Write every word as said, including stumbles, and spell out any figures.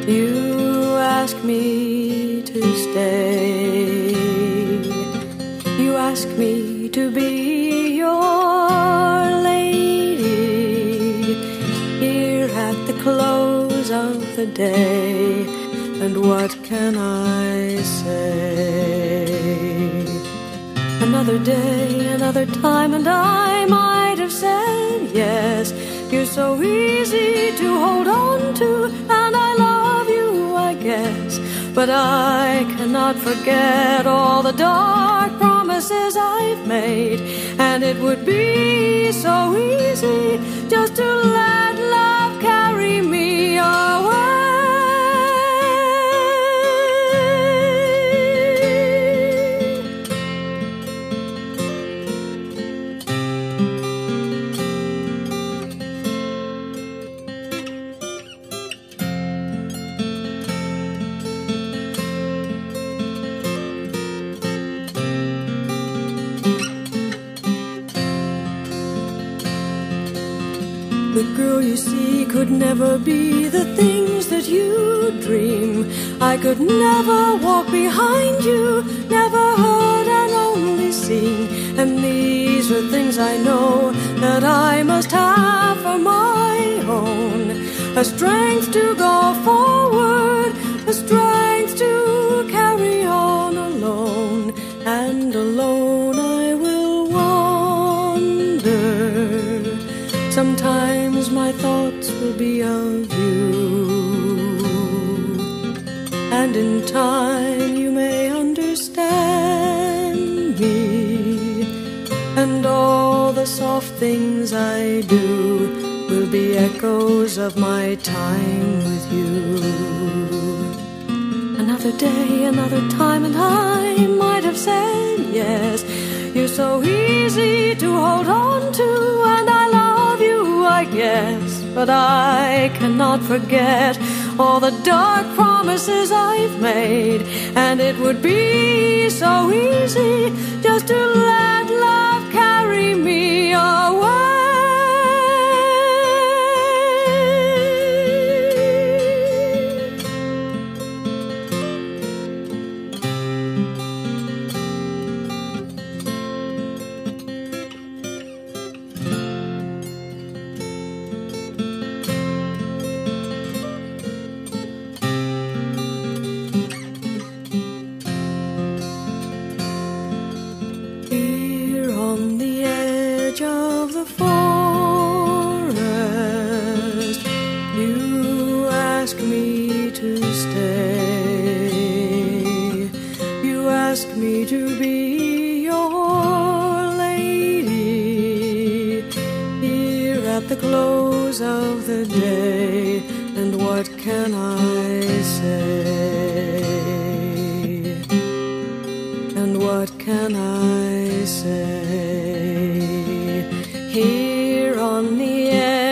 You ask me to stay. You ask me to be your lady here at the close of the day. And what can I say? Another day, another time, and I might have said yes. You're so easy to hold on to, and I love you, I guess. But I cannot forget all the dark promises I've made. And it would be so easy just to let love carry me away. The girl you see could never be the things that you dream. I could never walk behind you, never heard and only seen. And these are things I know that I must have for my own. A strength to go forward, a strength to carry on alone. And alone I will wander. Sometimes my thoughts will be of you, and in time you may understand me. And all the soft things I do will be echoes of my time with you. Another day, another time, and I might have said yes. You're so easy to hold on to, and I love you, I guess. But I cannot forget all the dark promises I've made. And it would be so easy just to let love carry me away. Of the forest, you ask me to stay. You ask me to be your lady here at the close of the day. And what can I say? And what can I say? Here on the edge